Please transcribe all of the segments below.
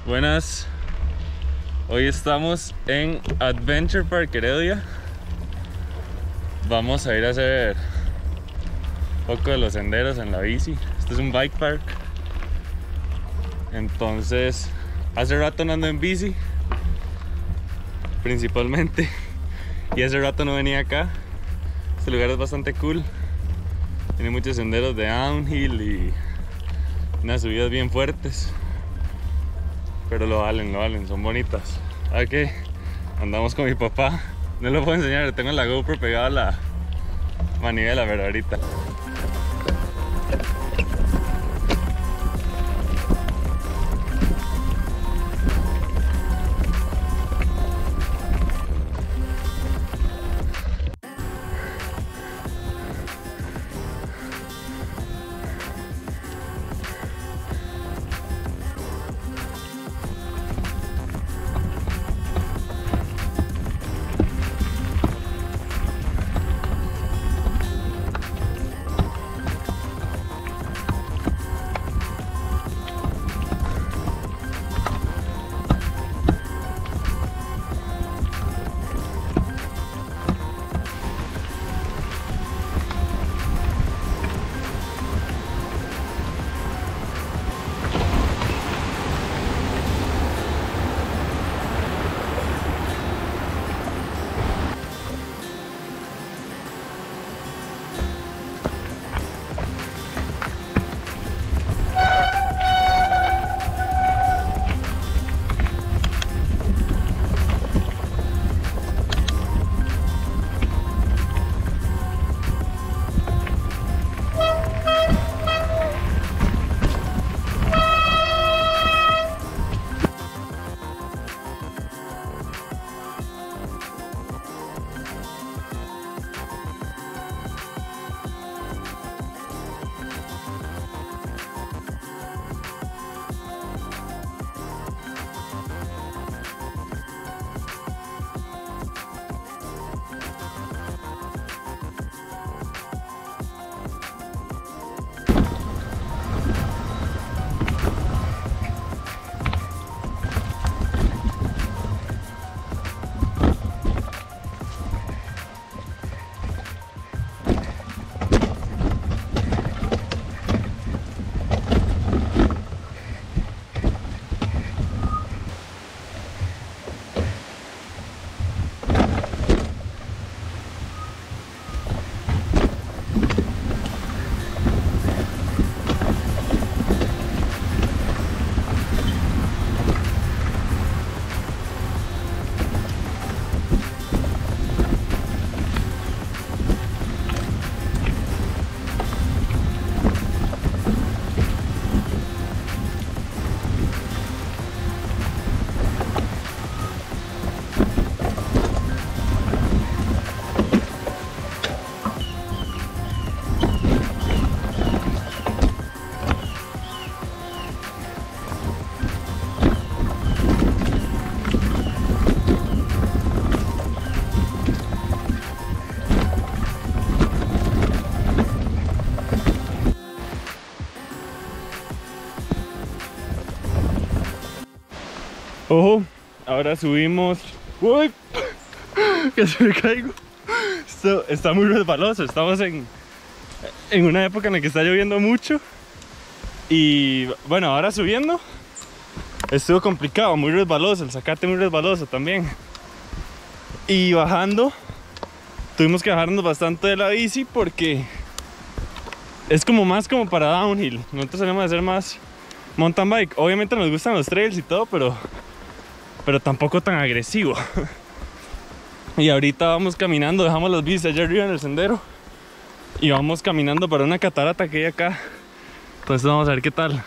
Buenas, hoy estamos en Adventure Park Heredia. Vamos a ir a hacer un poco de los senderos en la bici. Este es un bike park. Entonces, hace rato no ando en bici, principalmente, y hace rato no venía acá. Este lugar es bastante cool. Tiene muchos senderos de downhill y unas subidas bien fuertes. Pero lo valen, son bonitas. ¿Sabes? Andamos con mi papá. No lo puedo enseñar, le tengo la GoPro pegada a la manivela, pero ahorita. Ojo, ahora subimos. ¡Uy! Que se me caigo. Esto está muy resbaloso. Estamos en una época en la que está lloviendo mucho. Y bueno, ahora subiendo estuvo complicado, muy resbaloso. El zacate muy resbaloso también. Y bajando, tuvimos que bajarnos bastante de la bici porque es como más como para downhill. Nosotros salimos a hacer más mountain bike. Obviamente nos gustan los trails y todo, pero tampoco tan agresivo. Y ahorita vamos caminando, dejamos las bicis allá arriba en el sendero y vamos caminando para una catarata que hay acá. Entonces vamos a ver qué tal.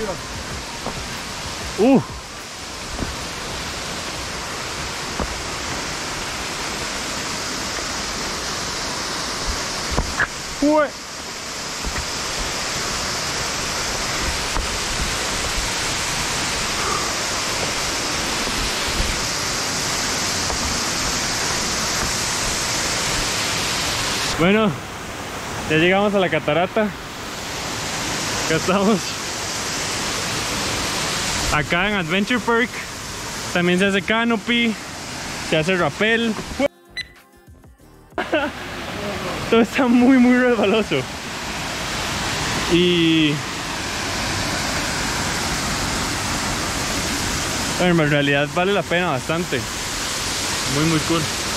Ué. Bueno, ya llegamos a la catarata. Acá estamos. Acá en Adventure Park también se hace canopy, se hace rappel. Todo está muy resbaloso. Y bueno, en realidad vale la pena bastante. Muy cool.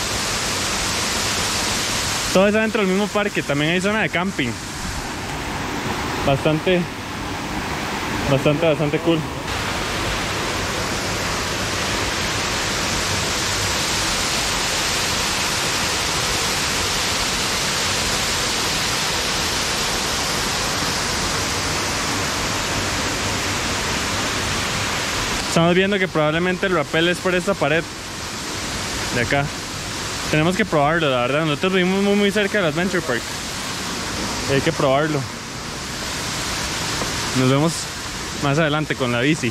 Todo está dentro del mismo parque. También hay zona de camping. Bastante cool. Estamos viendo que probablemente el rappel es por esta pared de acá. Tenemos que probarlo, la verdad. Nosotros vivimos muy cerca del Adventure Park. Hay que probarlo. Nos vemos más adelante con la bici.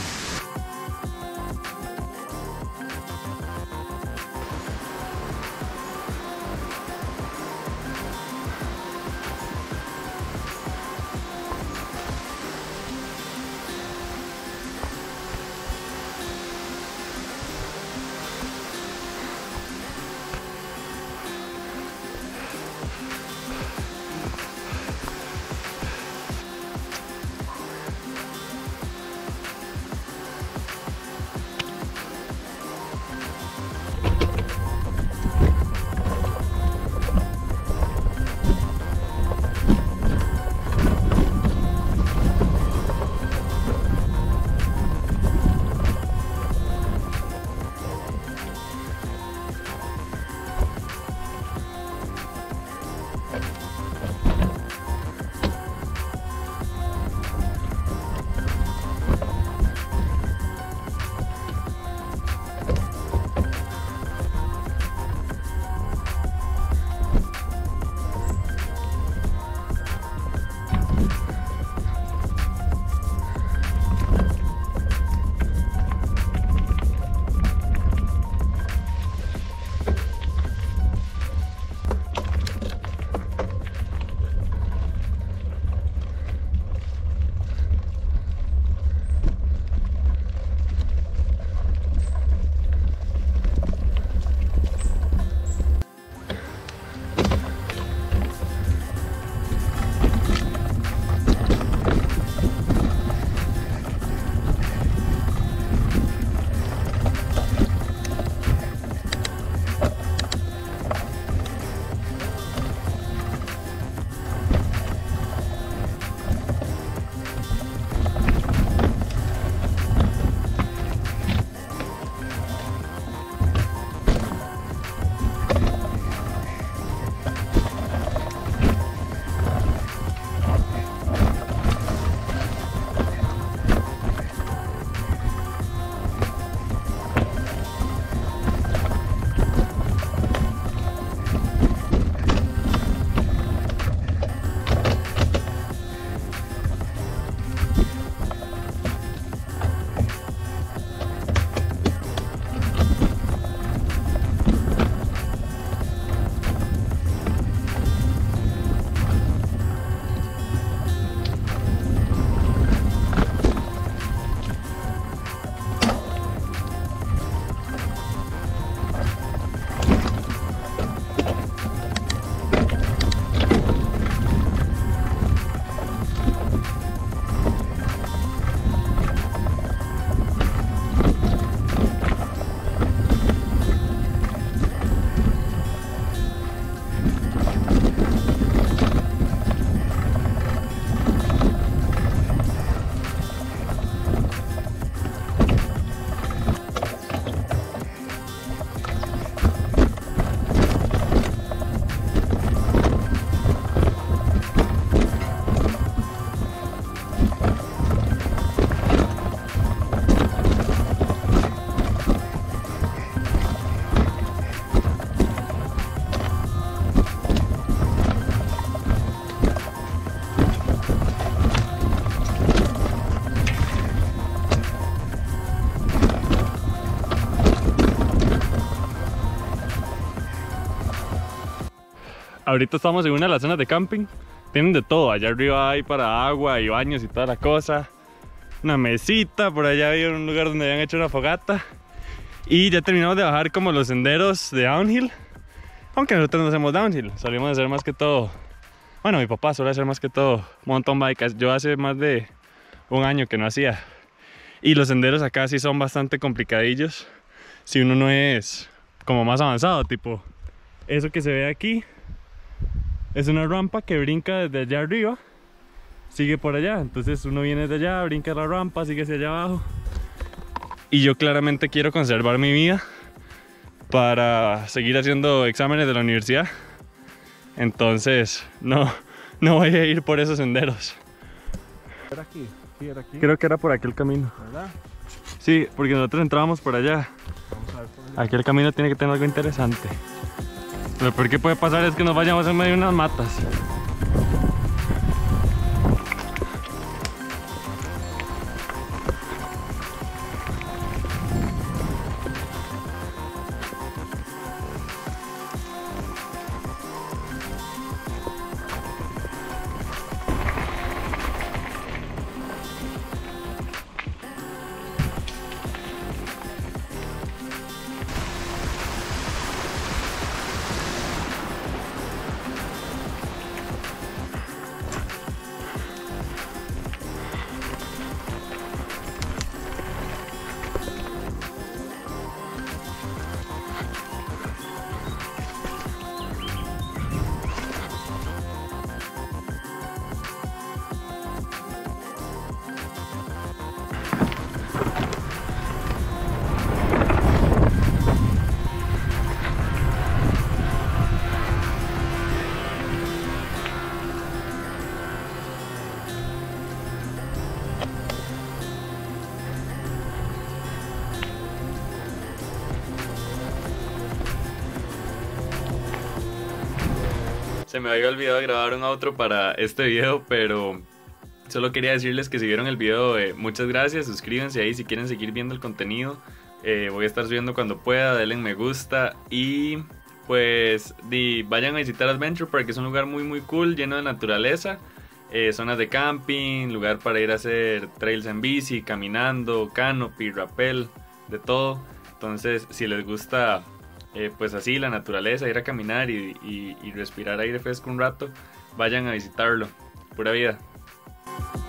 ahorita estamos en una de las zonas de camping. Tienen de todo, allá arriba hay para agua y baños y toda la cosa. Una mesita, por allá había un lugar donde habían hecho una fogata. Y ya terminamos de bajar como los senderos de downhill. Aunque nosotros no hacemos downhill, salimos a hacer más que todo. Bueno, mi papá suele hacer más que todo mountain bike. Yo hace más de un año que no hacía. Y los senderos acá sí son bastante complicadillos si uno no es como más avanzado, tipo eso que se ve aquí es una rampa que brinca desde allá arriba, sigue por allá, entonces uno viene de allá, brinca la rampa, sigue hacia allá abajo. Y yo claramente quiero conservar mi vida para seguir haciendo exámenes de la universidad, entonces no voy a ir por esos senderos. ¿Era aquí? Sí, era aquí. Creo que era por aquel camino. ¿Verdad? Sí, porque nosotros entrábamos por allá. Vamos a ver por ahí. Aquí el camino tiene que tener algo interesante. Lo peor que puede pasar es que nos vayamos en medio de unas matas. Se me había olvidado grabar un outro para este video, pero solo quería decirles que si vieron el video, muchas gracias, suscríbanse ahí si quieren seguir viendo el contenido. Voy a estar subiendo cuando pueda, denle me gusta y pues vayan a visitar Adventure Park, que es un lugar muy cool, lleno de naturaleza, zonas de camping, lugar para ir a hacer trails en bici, caminando, canopy, rappel, de todo. Entonces si les gusta pues así la naturaleza, ir a caminar y respirar aire fresco un rato, vayan a visitarlo. Pura vida.